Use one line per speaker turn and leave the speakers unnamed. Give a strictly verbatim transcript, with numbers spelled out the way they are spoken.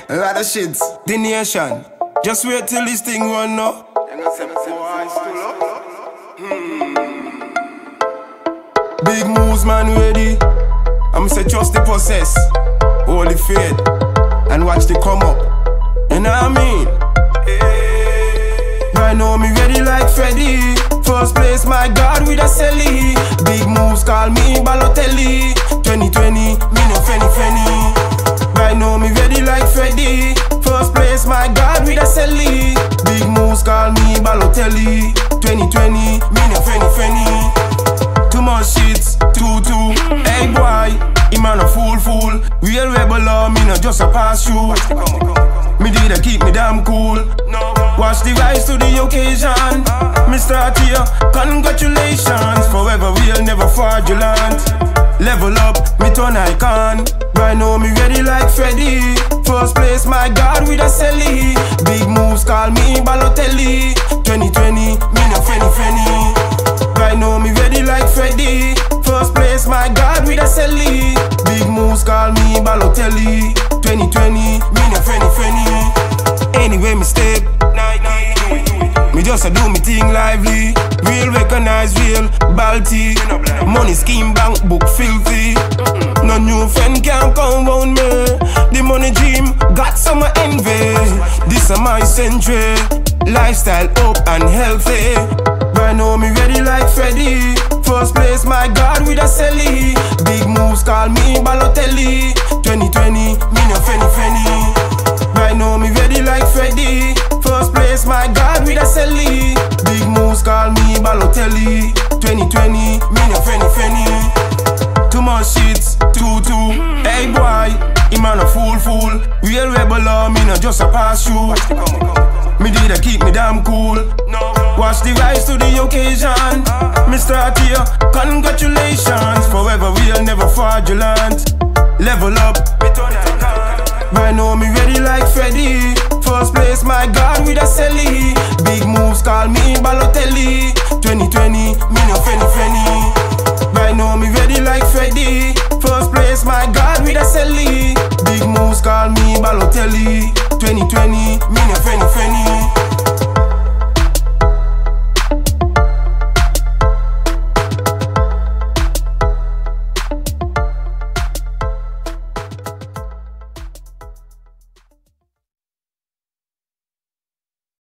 A lot of shit. The nation. Just wait till this thing run now. Big moves, man, ready. I'm say trust the process, hold the faith, and watch the come up. You know what I mean? Right now me ready like Freddy. First place, my God, with a celly. Big moves, call me Balotelli. twenty twenty, me no fenny fenny. Right now me ready like Freddy. First place, my God, with a celly. Big moves, call me Balotelli. twenty twenty, me no fenny fenny. Too much shit, too too. Hey boy, him man a fool fool. Real rebel law, me no just a pass through. Me did a keep me damn cool. Watch the rise to the occasion. Me start here, congratulations. Forever real, never fraudulent. Level up, me turn icon. Right now me ready like Freddy. First place, my God, with a celly. Big moves, call me Balotelli. twenty twenty, me no fenny fenny. Right now me ready like Freddy. First place, my God, with a celly. Big moves, call me Balotelli. twenty twenty, me no fenny fenny. Anyway me step, me just a do me thing lively. Real recognize real, balti. Money scheme bank book filthy. No new friend can come round me. The money dream got some envy. This is my century. Lifestyle up and healthy. Right now me ready like Freddy. First place, my God, with a celly. Big moves, call me Balotelli. twenty twenty, me no fenny fenny. Right now me ready like Freddy. First place, my God, with a celly. Big moves, call me Balotelli. twenty twenty, me no fenny fenny. Too much shit, too too. Hey boy, him man a fool fool. Real rebel law, me no just a pass through. Me did a keep me damn cool. Watch the rise to the occasion. Me start here, congratulations. Forever real, never fraudulent. Level up, me turn icon. Right now me ready like Freddy. First place, my God, with a celly. Big moves, call me Balotelli. twenty twenty, me no fenny fenny. Right now me ready like Freddy. First place, my God, with a celly. Big moves, call me Balotelli. twenty twenty, me no fenny fenny.